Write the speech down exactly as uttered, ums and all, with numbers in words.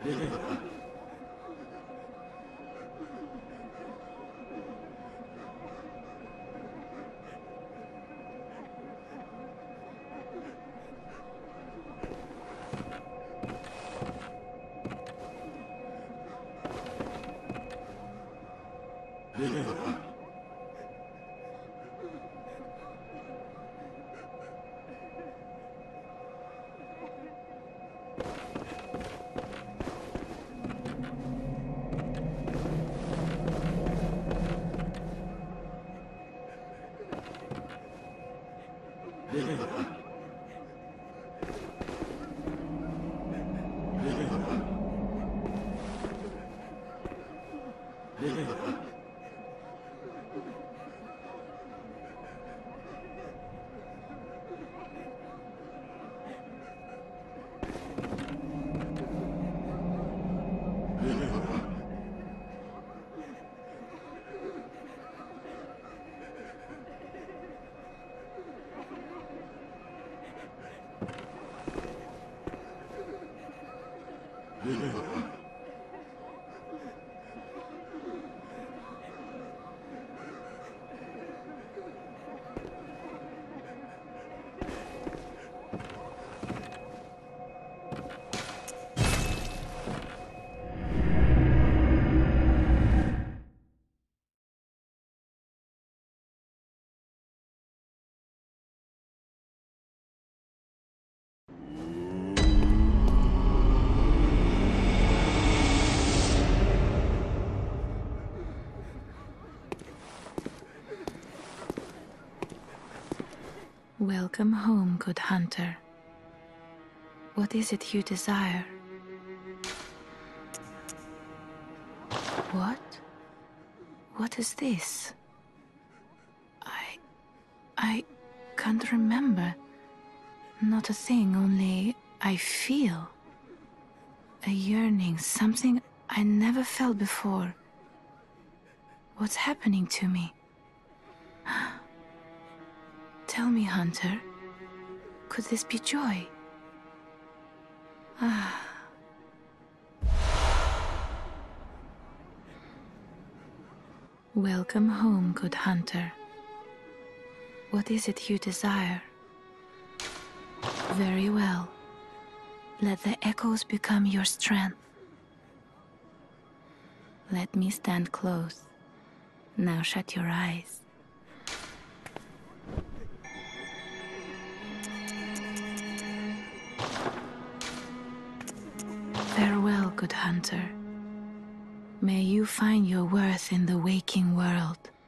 Welcome home, good hunter. What is it you desire? What? What is this? I... I can't remember. Not a thing, only I feel. A yearning, something I never felt before. What's happening to me? Tell me, Hunter, could this be joy? Ah. Welcome home, good hunter. What is it you desire? Very well. Let the echoes become your strength. Let me stand close. Now shut your eyes. Farewell, good hunter. May you find your worth in the waking world.